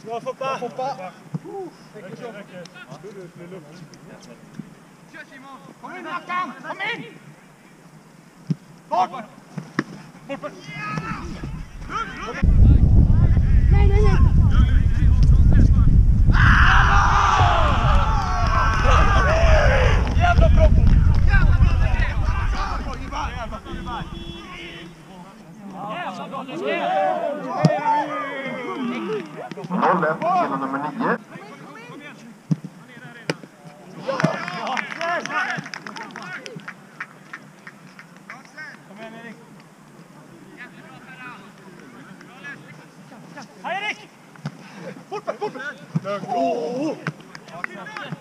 Bra Foppa! Foppa! Kör Simon! Kom in Mackan! Kom in! Bort! Bort! Nej, nej, nej! Jävla bra! Jävla bra! Genom nummer 9. Erik! Fort! Åh!